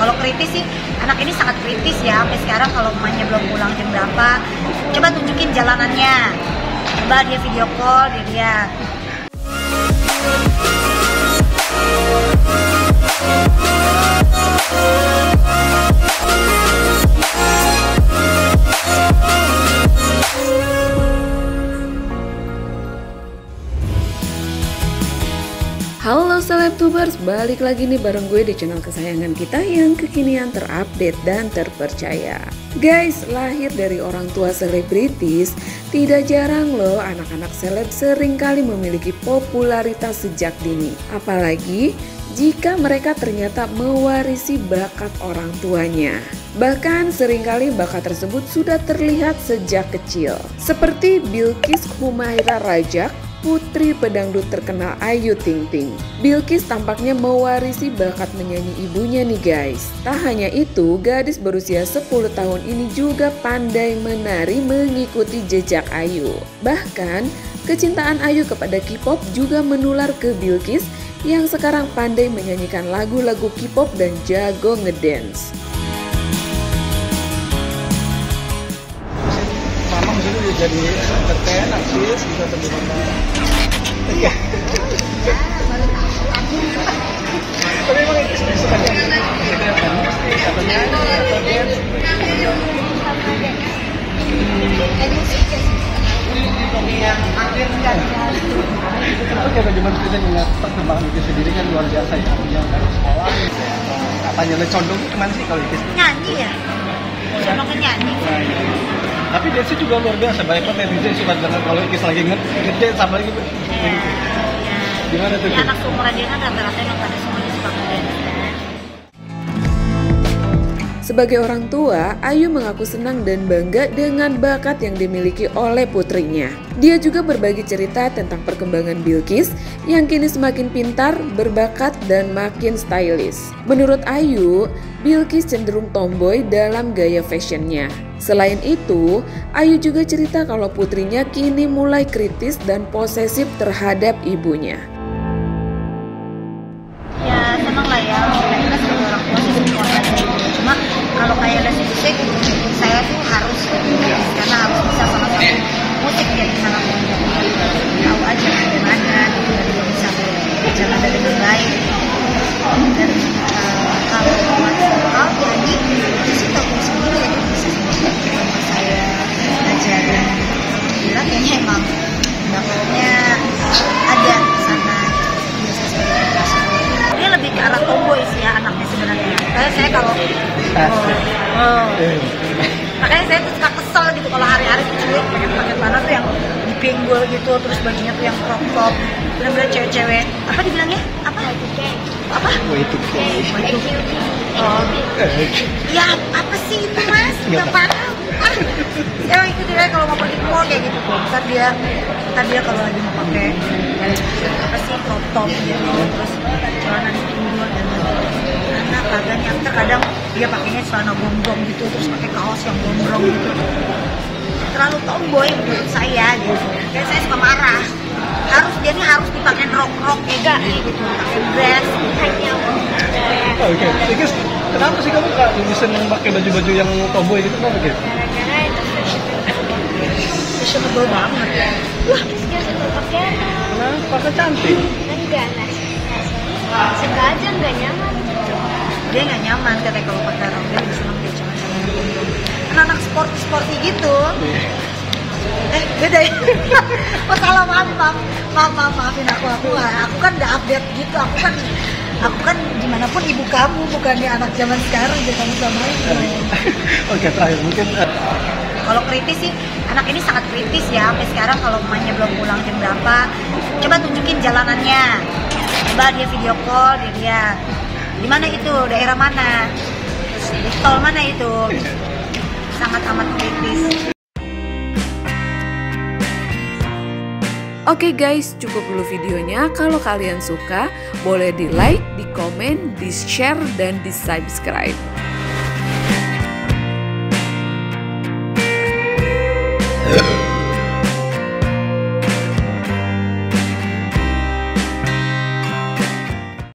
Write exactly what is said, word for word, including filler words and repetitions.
Kalau kritis sih, anak ini sangat kritis ya. Sampai sekarang kalau emaknya belum pulang jam berapa, coba tunjukin jalanannya. Coba dia video call, dia lihat. Halo Selebtubers, balik lagi nih bareng gue di channel kesayangan kita yang kekinian, terupdate dan terpercaya. Guys, lahir dari orang tua selebritis, tidak jarang loh anak-anak seleb seringkali memiliki popularitas sejak dini. Apalagi jika mereka ternyata mewarisi bakat orang tuanya. Bahkan seringkali bakat tersebut sudah terlihat sejak kecil. Seperti Bilqis Humaira Rajak, putri pedangdut terkenal Ayu Ting Ting. Bilqis tampaknya mewarisi bakat menyanyi ibunya nih guys. Tak hanya itu, gadis berusia sepuluh tahun ini juga pandai menari mengikuti jejak Ayu. Bahkan, kecintaan Ayu kepada K-pop juga menular ke Bilqis yang sekarang pandai menyanyikan lagu-lagu K-pop dan jago ngedance. Mamang dulu jadi entertain, artis, bisa terjemahkan. Iya. Tapi emang itu suka nyanyi. Atau nyanyi, atau dance. Tapi kayak bagaimana kita ngeliat perkembangan Bilqis sendiri kan luar biasa ya. Yang dari sekolah, katanya le condong kemana sih kalau Bilqis? Nyanyi ya? Condongnya nyanyi. Tapi dance juga luar biasa, banyak banget netizen suka banget kalau Bilqis lagi ngedance sama gitu. Ya, Gimana tuh? ya, anak seumuran dia kan rata-rata emang pada semuanya suka ngedance. Sebagai orang tua, Ayu mengaku senang dan bangga dengan bakat yang dimiliki oleh putrinya. Dia juga berbagi cerita tentang perkembangan Bilqis yang kini semakin pintar, berbakat, dan makin stylish. Menurut Ayu, Bilqis cenderung tomboy dalam gaya fashionnya. Selain itu, Ayu juga cerita kalau putrinya kini mulai kritis dan posesif terhadap ibunya. Ya seneng lah ya, kita sebagai orang tua sih support aja gitu. Cuma kalau kayak les musik, saya tuh harus karena harus bisa sama-sama musik jadi sangat tahu aja bagaimana gitu, dia bisa berjalan dengan baik. Dan uh, kalau buat vokal nyanyi itu sih tahu sendiri ya, bisa sama saya ajarin. Bila kayaknya emang bakatnya ada di sana. Dia lebih ke arah tomboy sih ya anaknya sebenarnya. Kayak saya kalau oh, oh. Makanya saya tuh suka kesel gitu kalau hari-hari tuh cuy pakai mana tuh yang dipinggul gitu, terus bajunya tuh yang crop top. Bener-bener cewek-cewek. Apa dibilangnya? Apa? Apa? Wah itu Oh. Ya apa sih itu mas? Gak paham. Ah, emang itu dia kalau mau pergi ke mall kayak gitu tuh. Ntar dia, ntar dia kalau lagi mau pakai apa sih crop top gitu, terus celana dipinggul dan anak kagaknya. Ntar kadang dia pakainya celana gombrong gitu, terus pakai kaos yang gombrong gitu. Terlalu tomboy menurut saya gitu. Dan saya suka marah. Harus dia nih harus dipakai rok-rok kayak gini gitu, pakai dress hanya. Oke, Bilqis, kenapa sih kamu kak lebih seneng pakai baju-baju yang tomboy gitu kenapa gitu? Gara-gara itu Fashionable banget ya. Wah, dia suka pakai Kenapa? Kan cantik. enggak lah. Sengaja nggak nyaman. Dia nggak nyaman katanya kalau pakai rok, dia lebih seneng dia cuma sama anak-anak sport-sporty gitu. Eh beda ya. Oh salah, maaf maaf maaf maaf maafin aku aku aku kan udah update gitu, aku kan aku kan dimanapun ibu kamu, bukannya anak zaman sekarang jadi kamu samain. Oke, terakhir mungkin uh, Kalau kritis sih, anak ini sangat kritis ya. Sampai sekarang kalau emaknya belum pulang jam berapa, coba tunjukin jalanannya. Coba dia video call, dia lihat di mana itu, daerah mana, terus di tol mana itu. Sangat amat kritis. Oke guys, cukup dulu videonya. Kalau kalian suka, boleh di like, di komen, di share, dan di subscribe. uh.